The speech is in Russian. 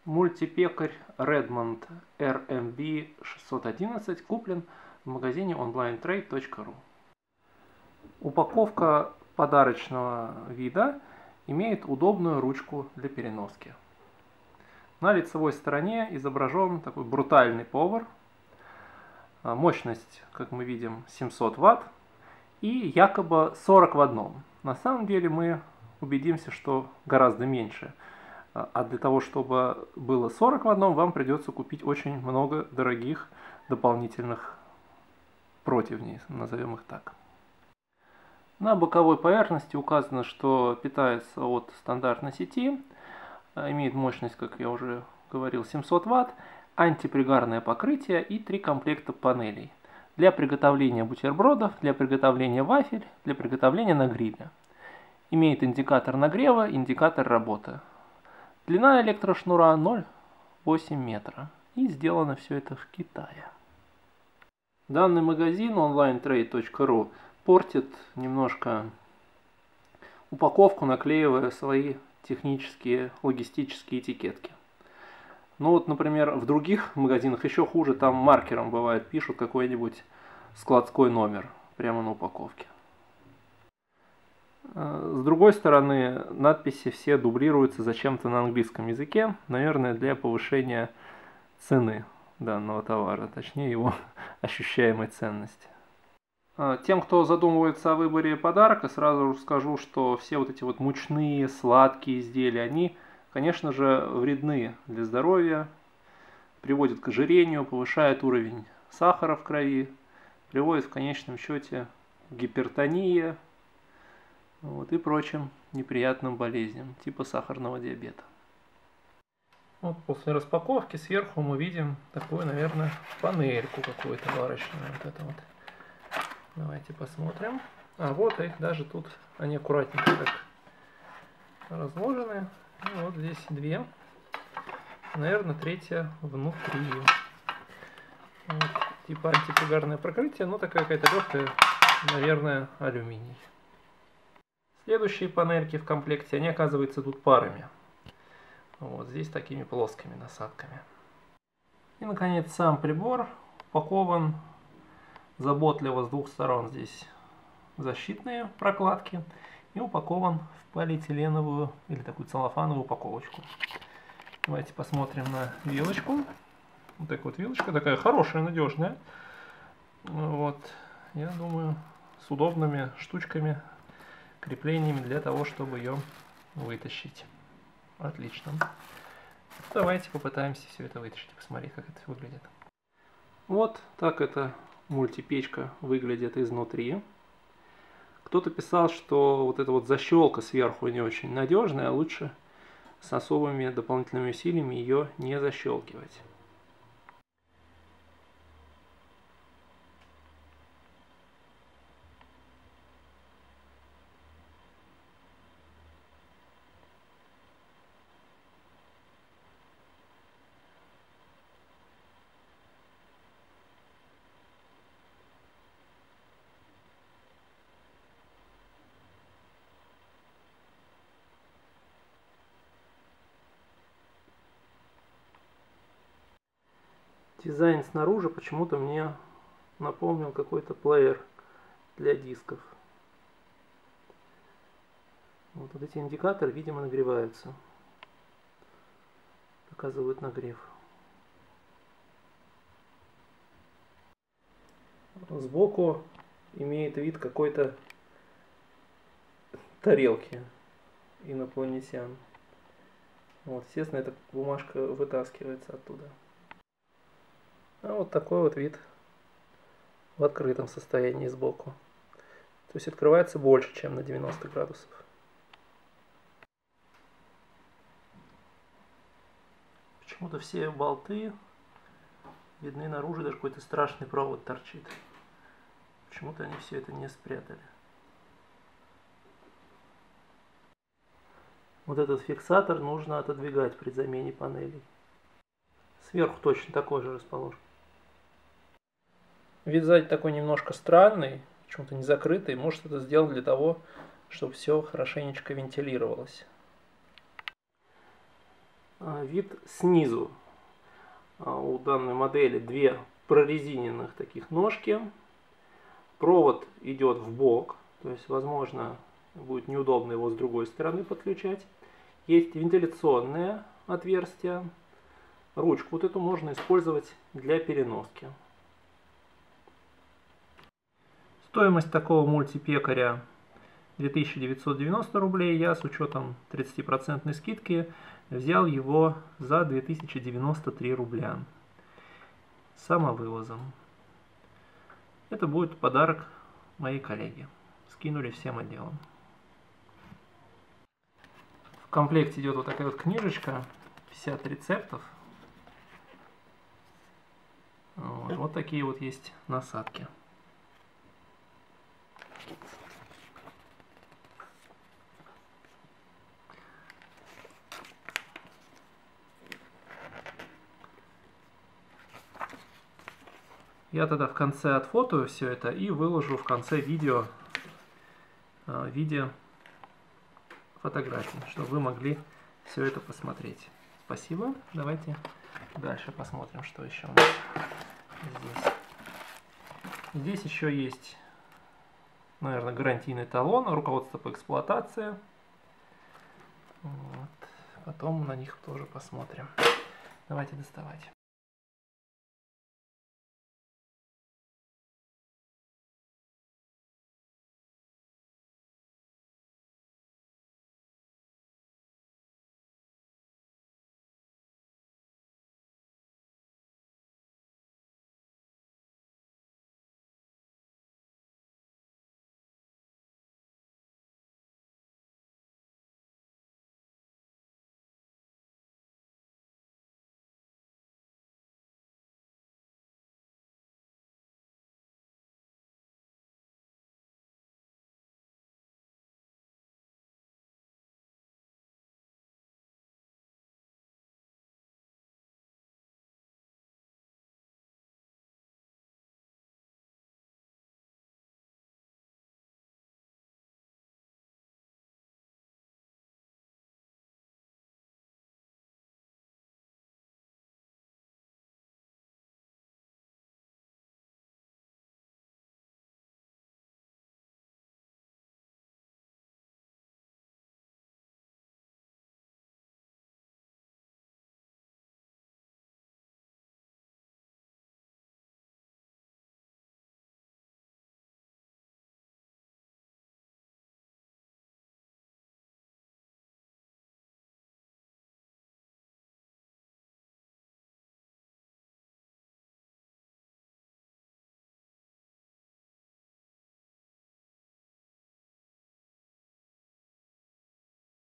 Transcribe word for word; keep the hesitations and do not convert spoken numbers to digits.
Мультипекарь Redmond эр эм би шестьсот одиннадцать куплен в магазине онлайн трейд точка ру. Упаковка подарочного вида имеет удобную ручку для переноски. На лицевой стороне изображен такой брутальный повар. Мощность, как мы видим, семьсот ватт и якобы сорок в одном. На самом деле мы убедимся, что гораздо меньше. А для того, чтобы было сорок в одном, вам придется купить очень много дорогих дополнительных противней, назовем их так. На боковой поверхности указано, что питается от стандартной сети, имеет мощность, как я уже говорил, семьсот ватт, антипригарное покрытие и три комплекта панелей для приготовления бутербродов, для приготовления вафель, для приготовления на гриле. Имеет индикатор нагрева, индикатор работы. Длина электрошнура ноль целых восемь десятых метра. И сделано все это в Китае. Данный магазин онлайн трейд точка ру портит немножко упаковку, наклеивая свои технические, логистические этикетки. Ну вот, например, в других магазинах еще хуже, там маркером бывает пишут какой-нибудь складской номер прямо на упаковке. С другой стороны, надписи все дублируются зачем-то на английском языке, наверное, для повышения цены данного товара, точнее его ощущаемой ценности. Тем, кто задумывается о выборе подарка, сразу скажу, что все вот эти вот мучные, сладкие изделия, они, конечно же, вредны для здоровья, приводят к ожирению, повышают уровень сахара в крови, приводят в конечном счете к гипертонии, вот, и прочим неприятным болезням, типа сахарного диабета. Вот после распаковки сверху мы видим такую, наверное, панельку какую-то варочную. Вот это вот. Давайте посмотрим. А вот их даже тут, они аккуратненько так разложены. И вот здесь две. Наверное, третья внутри. Вот, типа антипригарное покрытие, но такая какая-то легкая, наверное, алюминий. Следующие панельки в комплекте, они оказываются тут парами. Вот здесь такими плоскими насадками. И, наконец, сам прибор упакован заботливо с двух сторон. Здесь защитные прокладки и упакован в полиэтиленовую или такую целлофановую упаковочку. Давайте посмотрим на вилочку. Вот такая вот вилочка, такая хорошая, надежная. Вот, я думаю, с удобными штучками, креплениями для того, чтобы ее вытащить. Отлично. Давайте попытаемся все это вытащить и посмотреть, как это выглядит. Вот так эта мультипечка выглядит изнутри. Кто-то писал, что вот эта вот защелка сверху не очень надежная, а лучше с особыми дополнительными усилиями ее не защелкивать. Дизайн снаружи почему-то мне напомнил какой-то плеер для дисков. Вот, вот эти индикаторы, видимо, нагреваются. Показывают нагрев. Сбоку имеет вид какой-то тарелки инопланетян. Вот, естественно, эта бумажка вытаскивается оттуда. А вот такой вот вид в открытом состоянии сбоку. То есть открывается больше, чем на девяносто градусов. Почему-то все болты видны наружу, даже какой-то страшный провод торчит. Почему-то они все это не спрятали. Вот этот фиксатор нужно отодвигать при замене панелей. Сверху точно такой же расположен. Вид сзади такой немножко странный, почему-то не закрытый. Может, это сделано для того, чтобы все хорошенечко вентилировалось. вид снизу. У данной модели две прорезиненных таких ножки. Провод идет в бок, то есть, возможно, будет неудобно его с другой стороны подключать. Есть вентиляционное отверстие. Ручку вот эту можно использовать для переноски. Стоимость такого мультипекаря две тысячи девятьсот девяносто рублей. Я с учетом тридцатипроцентной скидки взял его за две тысячи девяносто три рубля самовывозом. Это будет подарок моей коллеге. Скинули всем отделом. В комплекте идет вот такая вот книжечка, пятьдесят рецептов. Вот, вот такие вот есть насадки. Я тогда в конце отфотою все это и выложу в конце видео в виде фотографий, чтобы вы могли все это посмотреть. Спасибо. Давайте дальше посмотрим, что еще у нас здесь. Здесь еще есть, наверное, гарантийный талон, руководство по эксплуатации. Вот. Потом на них тоже посмотрим. Давайте доставать.